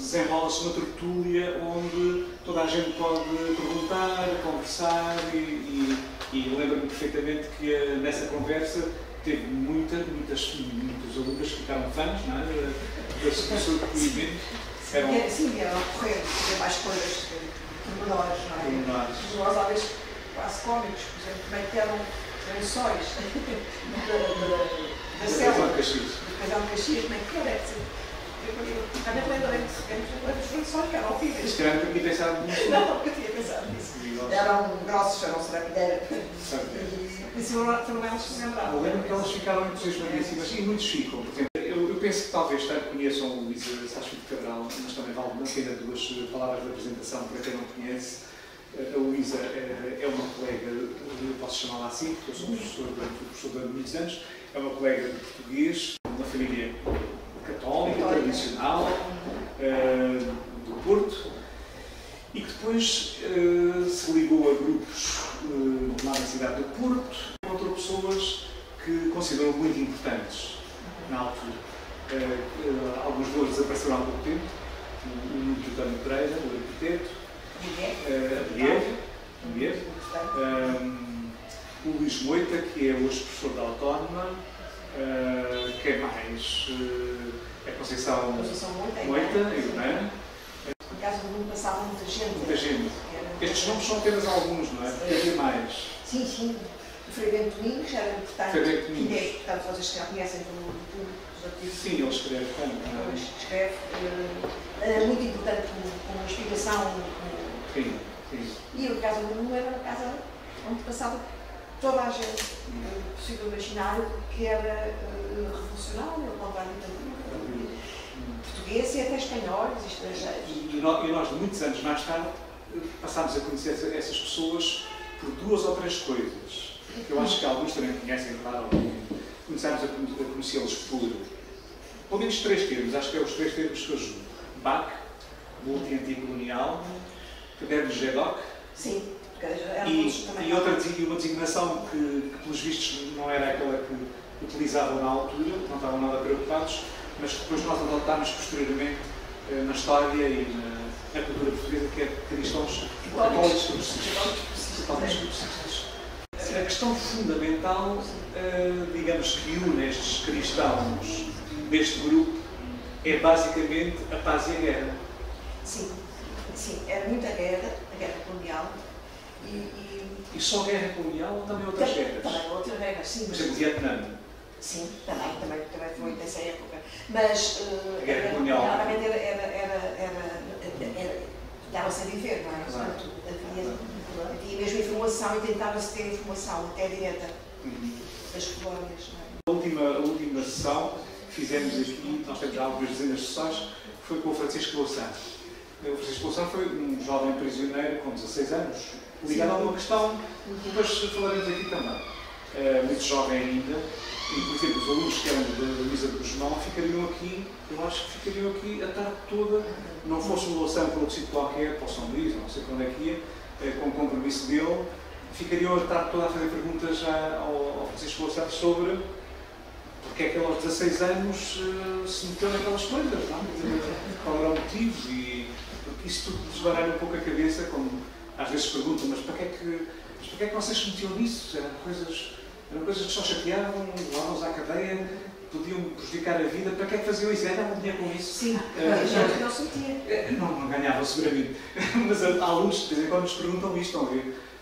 desenrola-se uma tertúlia onde toda a gente pode perguntar, conversar e lembro-me perfeitamente que nessa conversa teve muitos alunos que ficaram fãs, não é? Da sua depoimento. Sim, era ocorrer mais coisas pormenores, não é? Pormenores. Nós, às vezes, quase cómicos, por exemplo, como é que eram lençóis da selva, do casal de Caxias, como é que era? Realmente lembro dos lençóis que eram horríveis. Se calhar nunca tinha pensado nisso. Não, nunca tinha pensado nisso. Eram grossos, eram serapilheira. Isso foram elas que se lembravam. Eu lembro que elas ficaram entusiasmadíssimas e muitos ficam. Por exemplo, eu penso que talvez conheçam o Luísa Sachs de Cabral, mas também vale a pena duas palavras de apresentação para quem não conhece. A Luísa é uma colega, eu posso chamá-la assim, porque eu sou professor durante muitos anos, é uma colega de português, uma família católica, tradicional, do Porto, e que depois se ligou a grupos lá na cidade do Porto, encontrou pessoas que considerou muito importantes na altura. Alguns deles desapareceram há pouco tempo, o Nuno António Pereira, o arquiteto, o Luís Moita, que é hoje professor da Autónoma, que é mais a Conceição Moita, irmã. Por acaso no ano passado muita gente. Muita gente. Estes nomes são apenas alguns, não é? Porque havia mais. Sim, sim. O Frei Bento Domingos era importante. Frei Bento Domingos. Portanto, vocês já conhecem pelo público dos artigos. Sim, ele escreve tanto. Ele escreve. Era muito importante como inspiração. Sim, sim. E a casa do Nuno era uma casa onde passava toda a gente possível imaginar que era revolucionário, ao contrário de português e até espanhóis e estrangeiros. E nós, muitos anos mais tarde, passámos a conhecer essas pessoas por duas ou três coisas. Eu acho que alguns também conhecem, claro, começámos a conhecê-los por pelo menos três termos, acho que é os três termos que eu julgo. BAC, multi-anticolonial, Cadernos GEDOC. Sim, e uma designação que, pelos vistos, não era aquela que utilizavam na altura, não estavam nada preocupados, mas que depois nós adotámos posteriormente na história e na cultura portuguesa, que é cristãos católicos progressistas. A questão fundamental, digamos, que une estes cristãos deste grupo é basicamente a paz e a guerra. Sim, sim, era muita guerra, a guerra colonial. E só guerra colonial ou também outras guerras? Também outras guerras, sim. Por exemplo, o Vietnã. Sim, também foi dessa época. Mas a guerra colonial realmente estava-se a viver, não é? Portanto, havia mesmo informação e tentava-se ter informação até direta das colónias. Não é? A última sessão que fizemos aqui, nós temos já algumas dezenas de sessões, foi com o Francisco Louçã. O Francisco Louçã foi um jovem prisioneiro com 16 anos, ligado a uma questão que depois falaremos aqui também. Muito jovem ainda, e por exemplo, os alunos que eram da Luísa de Guzmão ficariam aqui, eu acho que ficariam aqui a tarde toda, não fosse o Louçã para outro sítio qualquer, para o São Luís, não sei para onde é que ia, com o compromisso dele, ficariam a tarde toda a fazer perguntas ao Francisco Louçã sobre porque é que ele aos 16 anos se meteu naquelas coisas, não? Qual era o motivo, e porque isso tudo desbaralha um pouco a cabeça, como às vezes perguntam, mas para que é que vocês se metiam nisso? Eram coisas que só chateavam, levavam-nos à cadeia, podiam prejudicar a vida, para que é que faziam isso? Ganhavam dinheiro com isso? Sim, já que não sentia. Não ganhavam seguramente, mas há alunos de vez em quando nos perguntam isto, estão a ver?